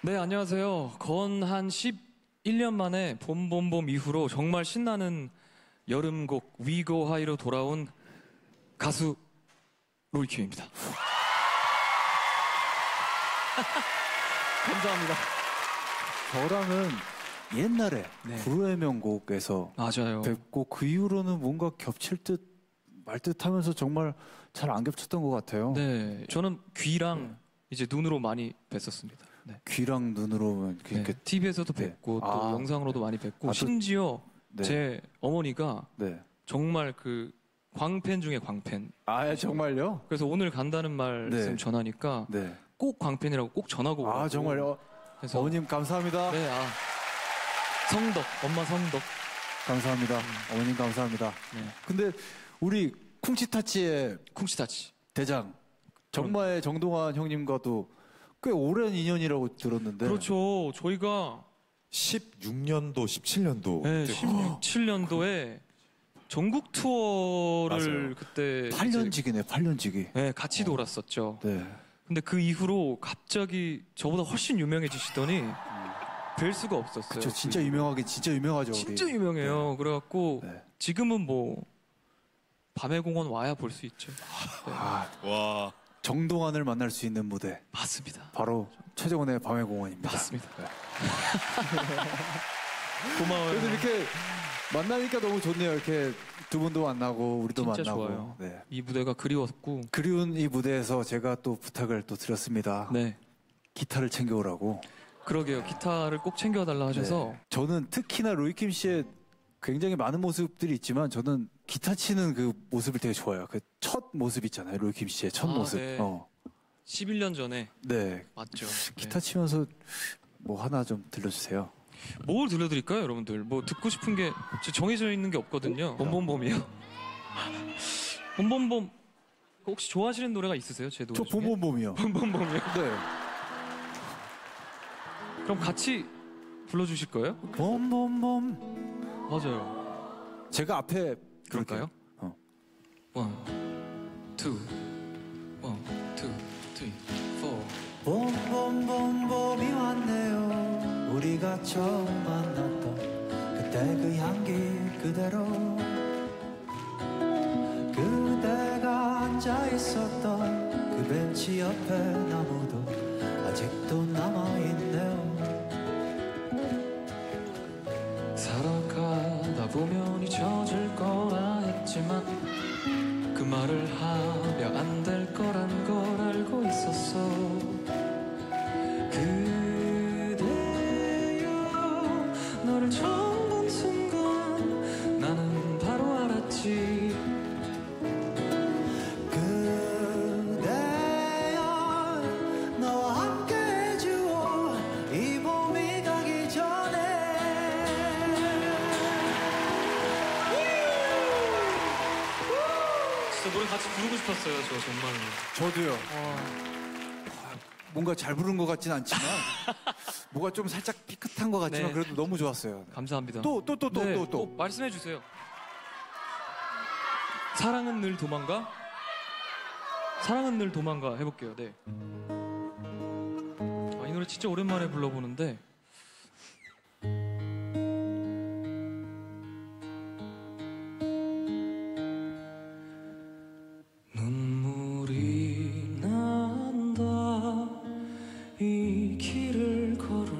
네, 안녕하세요. 건 한 11년 만에 봄봄봄 이후로 정말 신나는 여름곡 위고 하이로 돌아온 가수 로이킴입니다. 감사합니다. 저랑은 옛날에 네. 불후의 명곡에서 맞아요. 뵙고 그 이후로는 뭔가 겹칠 듯 말 듯 하면서 정말 잘 안 겹쳤던 것 같아요. 네, 저는 귀랑 이제 눈으로 많이 뵀었습니다. 네. 귀랑 눈으로는 네, TV에서도 네. 뵙고 또 영상으로도 많이 뵙고 또- 심지어 네. 제 어머니가 네. 정말 그 광팬 중에 광팬. 아 정말요? 그래서 오늘 간다는 말씀 네. 전하니까 네. 꼭 광팬이라고 꼭 전하고 오라고. 아 정말요? 그래서 어머님 감사합니다. 네, 성덕, 엄마 성덕. 감사합니다. 어머님 감사합니다. 네. 근데 우리 쿵치타치의 쿵치타치. 대장 정마의 정동환 형님과도 꽤 오랜 인연이라고 들었는데. 그렇죠. 저희가 16년도, 17년도. 네, 17년도에 전국 투어를 맞아요. 그때 8년지기네, 8년지기. 네, 같이 돌았었죠. 네. 근데 그 이후로 갑자기 저보다 훨씬 유명해지시더니 뵐 수가 없었어요. 그쵸, 진짜 유명하긴 진짜 유명하죠. 진짜 우리. 유명해요. 그래갖고 네. 지금은 뭐 밤의 공원 와야 볼 수 있죠. 네. 와. 정동환을 만날 수 있는 무대. 맞습니다. 바로 최정원의 밤의 공원입니다. 맞습니다. 네. 고마워요. 그래도 이렇게 만나니까 너무 좋네요. 이렇게 두 분도 만나고 우리도 진짜 만나고. 좋아요. 네. 이 무대가 그리웠고. 그리운 이 무대에서 제가 또 부탁을 또 드렸습니다. 네. 기타를 챙겨오라고. 그러게요. 기타를 꼭 챙겨달라 하셔서. 네. 저는 특히나 로이킴 씨의 굉장히 많은 모습들이 있지만 저는 기타 치는 그 모습을 되게 좋아해요. 그 첫 모습 있잖아요. 로이킴 씨의 첫 모습. 네. 11년 전에. 네. 맞죠. 기타 치면서 뭐 하나 좀 들려주세요. 뭘 들려드릴까요, 여러분들? 뭐 듣고 싶은 게 정해져 있는 게 없거든요. 봄봄봄이요. 봄봄봄 혹시 좋아하시는 노래가 있으세요? 제 노래 저 중에? 봄봄봄이요. 봄봄봄이요. 네. 그럼 같이 불러주실 거예요? 봄봄봄. 맞아요. 제가 앞에 그럴까요? 어. 원, 투, 원, 투, 쓰리, 포. 봄봄봄 봄이 왔네요. 우리가 처음 만났던 그때 그 향기 그대로, 그대가 앉아 있었던 그 벤치 옆에 나무도 아직도 남아있네요. 살아가다 보면 잊혀질 거라 했지만 그 말을 하며 안 될 거란 걸 알고 있었어. 그대여, 너를 처음 본 순간 나는 바로 알았지. 그대여, 너와 함께 해주어 이 봄이 가기 전에. 진짜 노래 같이 부르고 싶었어요, 저 정말. 저도요. 뭔가 잘 부른 것 같진 않지만 뭐가 좀 살짝 삐끗한 것 같지만 네. 그래도 너무 좋았어요. 감사합니다. 또 꼭 말씀해 주세요. 사랑은 늘 도망가? 사랑은 늘 도망가 해볼게요. 네. 이 노래 진짜 오랜만에 불러보는데. 눈물이 난다 이 길을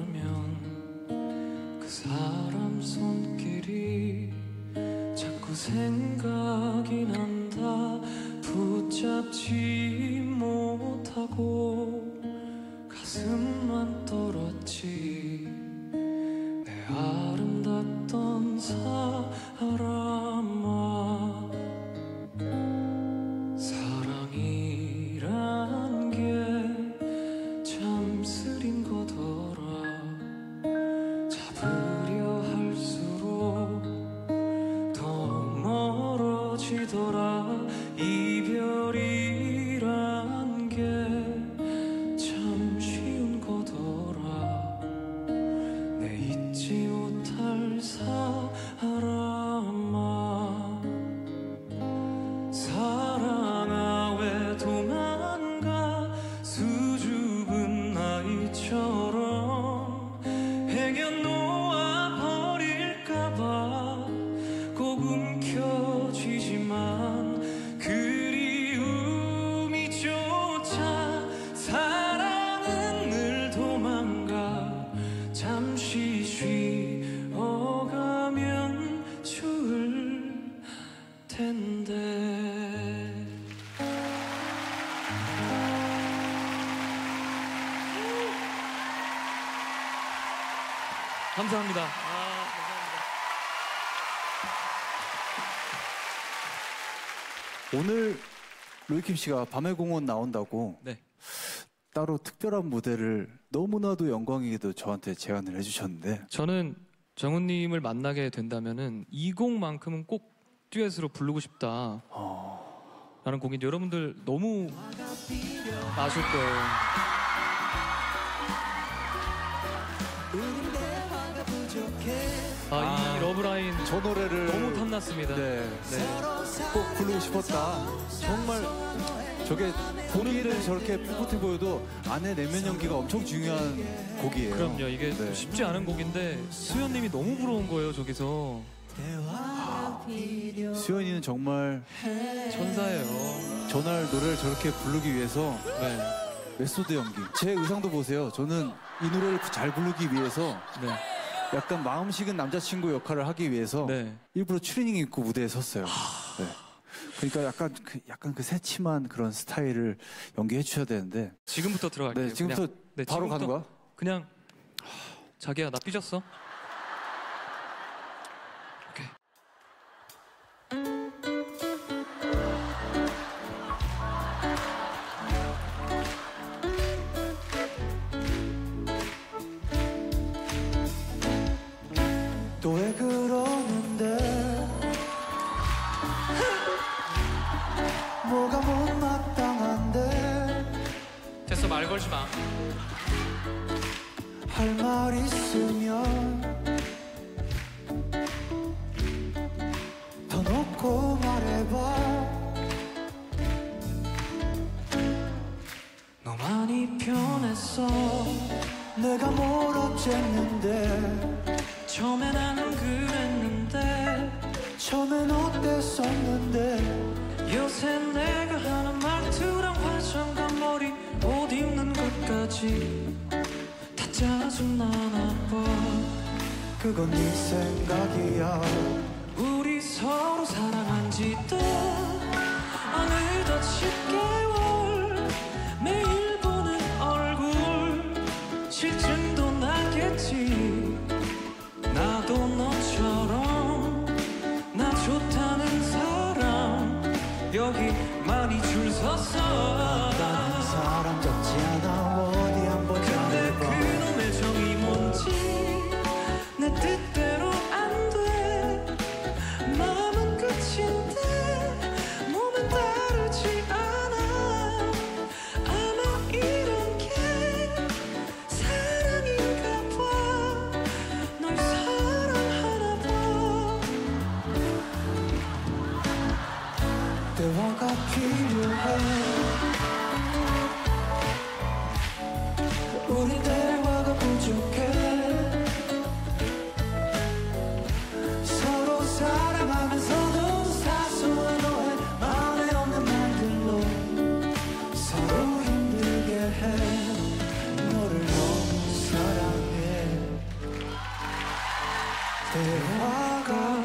걸으면 그 사람 손길이 자꾸 생각이 난다. 붙잡지 못하고 가슴만 떨었지. 내 아름답던 사람아, 사랑이란 게 참 쓰린 거더라. 잡으려 할수록 더 감사합니다. 오늘 로이킴 씨가 밤의 공원 나온다고 네. 따로 특별한 무대를 너무나도 영광이게도 저한테 제안을 해주셨는데 저는 정훈님을 만나게 된다면은 이 곡만큼은 꼭 듀엣으로 부르고 싶다. 라는 곡인데 여러분들 너무 아실 거예요. 이 러브라인 저 노래를 너무 탐났습니다. 네, 꼭 부르고 싶었다. 정말 저게 보기에는 저렇게 풋풋해 보여도 안에 내면 연기가 엄청 중요한 곡이에요. 그럼요. 이게 네. 쉽지 않은 곡인데 수현님이 너무 부러운 거예요. 저기서 수현이는 정말 천사예요. 전날 노래를 저렇게 부르기 위해서 네. 메소드 연기. 제 의상도 보세요. 저는 이 노래를 잘 부르기 위해서 네. 약간 마음 식은 남자친구 역할을 하기 위해서 네. 일부러 추리닝 입고 무대에 섰어요. 네. 그러니까 약간 그 새침한 그런 스타일을 연기해 주셔야 되는데. 지금부터 들어갈게요. 네, 지금부터 그냥. 네, 바로 가는 지금부터 거야? 그냥 자기야 나 삐졌어? 오케이. 또 왜 그러는데 뭐가 못마땅한데 됐어 말 걸지 마. 할 말 있으면 더 놓고 말해봐 너 많이 변했어. 내가 뭘 어쨌는데 처음에 나는 그랬는데 처음엔 어땠었는데 요새 내가 하는 말투랑 화장과 머리 옷 입는 것까지 다 짜증나나 봐. 그건 네 생각이야 우리 서로 사랑한 지도 어느덧 10개월 매일 보는 얼굴 실증도 나겠지. 나도 너처럼 나 좋다는 사람 여기 많이 줄 섰어. 다른 사람 잡지 않아 어디 한번 근데 잘해봐 그놈의 정이 뭔지 내 뜻대로 안 돼. 마음은 끝인데 몸은 다르지 않아. 아마 이런 게 사랑인가 봐. 널 사랑하나 봐. 대화가 필요해 우리 대화가 부족해 서로 사랑하면서도 사소한 오해 마음에 없는 말들로 서로 힘들게 해 너를 너무 사랑해 대화가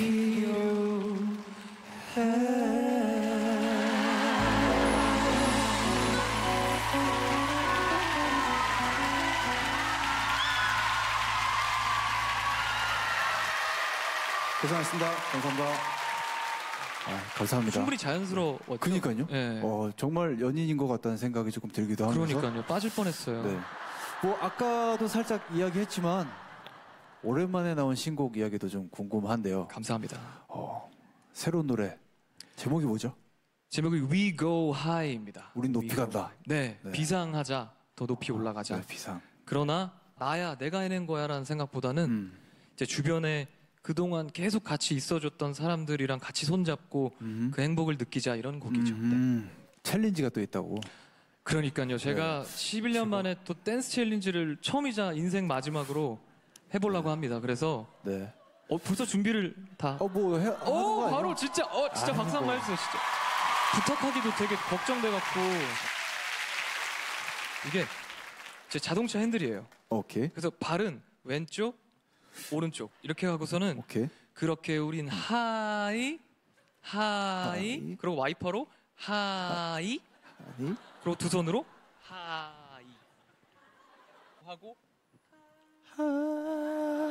고생하셨습니다. 감사합니다. 감사합니다. 충분히 자연스러웠죠. 그니까요. 네. 정말 연인인 것 같다는 생각이 조금 들기도 하면서. 그러니까요. 빠질 뻔했어요. 네. 뭐 아까도 살짝 이야기했지만 오랜만에 나온 신곡 이야기도 좀 궁금한데요. 감사합니다. 새로운 노래 제목이 뭐죠? 제목이 We Go High입니다. 우린 높이 We Go 간다. High. 네, 네. 비상하자, 더 높이 올라가자. 네, 비상. 그러나 나야, 내가 해낸 거야라는 생각보다는 제 주변에 그동안 계속 같이 있어줬던 사람들이랑 같이 손잡고 그 행복을 느끼자 이런 곡이죠. 네. 챌린지가 또 있다고. 그러니까요. 제가 11년 만에 또 댄스 챌린지를 처음이자 인생 마지막으로 해보려고 합니다. 그래서 네. 벌써 준비를 다. 뭐 해? 하는 거 아니야? 바로 진짜 진짜 아이고. 박수 한번 해주세요. 진짜 부탁하기도 되게 걱정돼갖고 이게 제 자동차 핸들이에요. 오케이. 그래서 발은 왼쪽, 오른쪽 이렇게 하고서는 오케이. 그렇게 우린 하이 하이. 그리고 와이퍼로 하이 아니. 그리고 두 손으로 하이 하고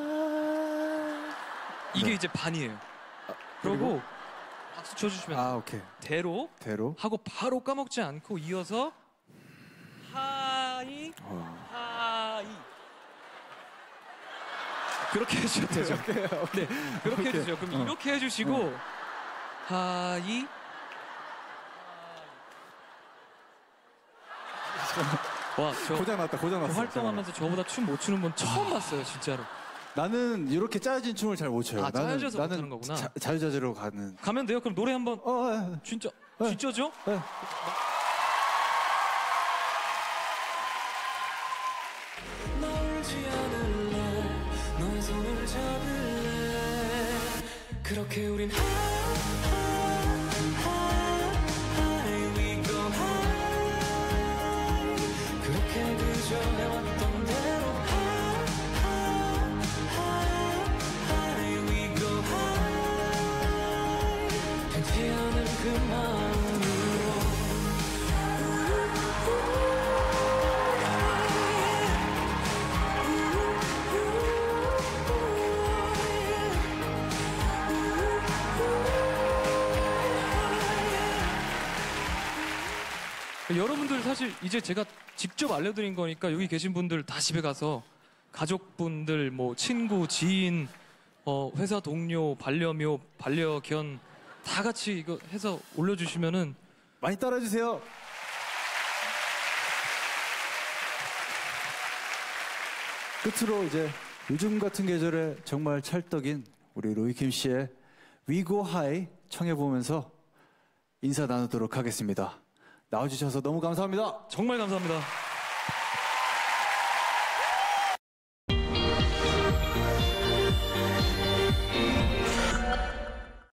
이게 네. 이제 반이에요. 그리고? 그러고 박수 쳐주시면 아, 오케이. 대로 대로. 하고 바로 까먹지 않고 이어서 하이 하이 그렇게 해주셔도 되죠. 네, 그렇게 해주세요. 그럼 이렇게 해주시고 하이 와저 고장 났다. 고장 났어. 활동하면서 저보다 춤 못 추는 분 처음 봤어요, 진짜로. 나는 이렇게 짜여진 춤을 잘 못 춰요. 아, 짜여져서 나는 못하는 거구나. 자유자재로 가는. 가면 돼요. 그럼 노래 한번 어, 진짜 네. 진짜죠? 네. 울지 않을래 너의 손을 잡을래 그렇게 우린 high we go high 그렇게 그저 해왔던 대로 high we go high 변치 않을 그 마음으로 여러분들 사실 이제 제가 직접 알려드린 거니까 여기 계신 분들 다 집에 가서 가족분들, 뭐 친구, 지인, 회사 동료, 반려묘, 반려견 다 같이 이거 해서 올려주시면은 많이 따라주세요. 끝으로 이제 요즘 같은 계절에 정말 찰떡인 우리 로이킴 씨의 We Go High 청해보면서 인사 나누도록 하겠습니다. 나와주셔서 너무 감사합니다. 정말 감사합니다.